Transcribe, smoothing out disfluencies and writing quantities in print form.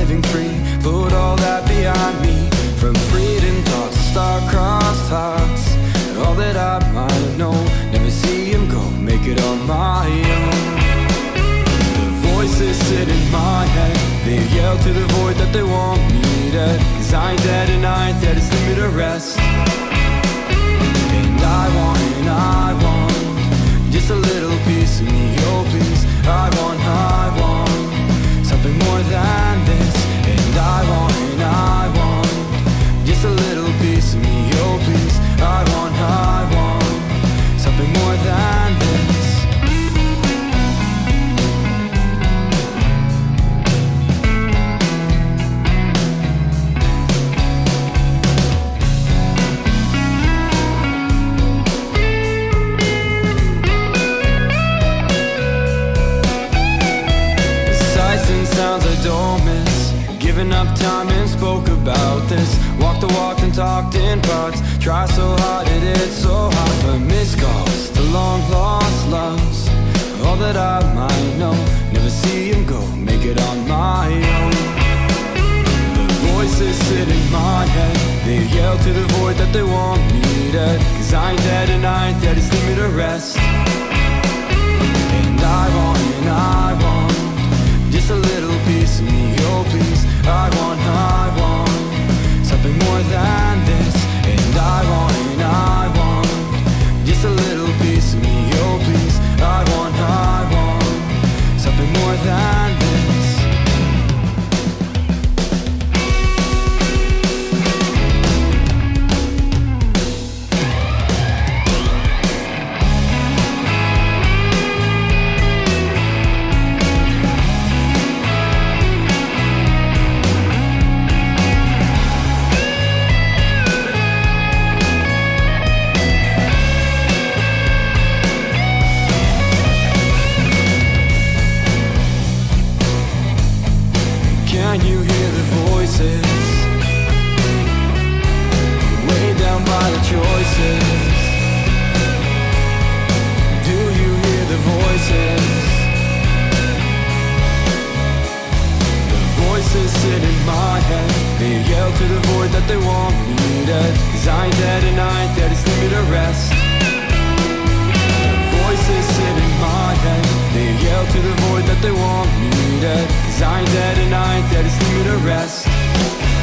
living free. Put all that behind me, from freedom thoughts to star-crossed hearts. All that I might know, never see him go, make it on my own. The voices sit in my head, they yell to the void that they want me dead. Cause I ain't dead and I ain't dead, it's leave me to rest. And I want just a little piece of me, oh please. I want something more than this. And I want just a little piece of me, oh please. I want something more than this. Sounds I don't miss, giving up time and spoke about this. Walked the walk and talked in parts. Try so hard, it is so hard. From missed calls to long lost loves. All that I might know, never see him go, make it on my own. The voices sit in my head, they yell to the void that they want me dead. Cause I ain't dead and I ain't dead, it's leave me to rest. And I want just a little piece of me, oh please. I want something more than this. And I want just a little piece of me, oh please. I want something more than this. Can you hear the voices way down by the choices? Do you hear the voices? The voices sit in my head, they yell to the void that they want me dead. Cause I ain't dead and I ain't dead, it's leave me to rest. The voices sit in my head, they yell to the void that they want me dead. Cause I ain't dead and I ain't dead, it's leave me to rest.